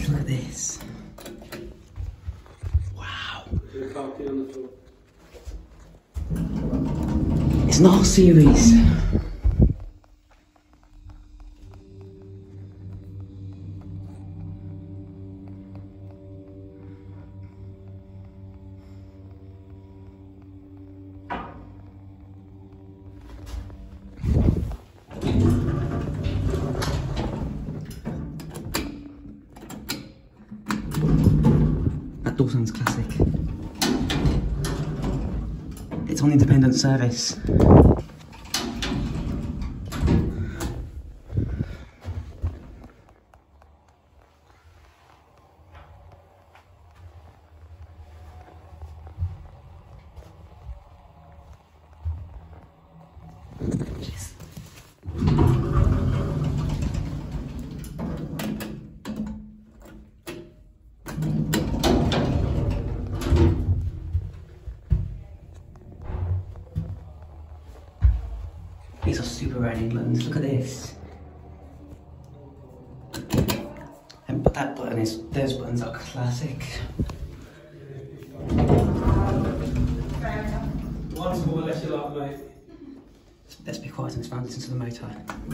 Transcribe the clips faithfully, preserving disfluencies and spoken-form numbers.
look at this. Wow. It's an R series. That door sounds classic. It's on independent service. These are super rare in England. Look at this. And but that button is, those buttons are classic. Once more, let's chill out, mate. Let's be quiet and let's listen to the motor.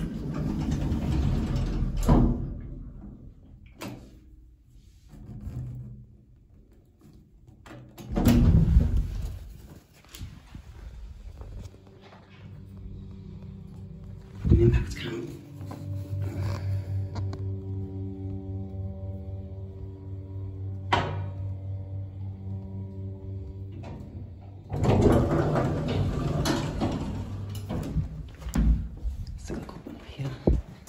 An impact cam. Still got a couple up here.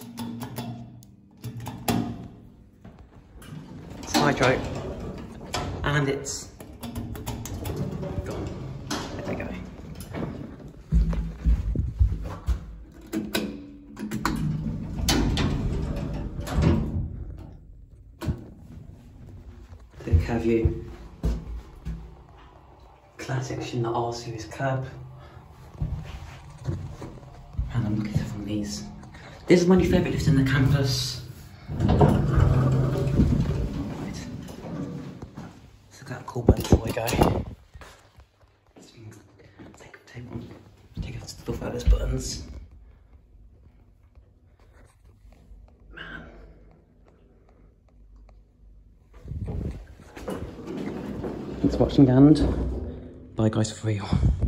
It's hydro, and it's gone. There we go. The curve view. Classic Schindler R series curb. And I'm looking at these. This is my new favourite lift in the campus. Right. Let's look at that cool button before we go. Let's take, take, one, take a stuff out of those buttons. Man. Thanks for watching and bye guys for real.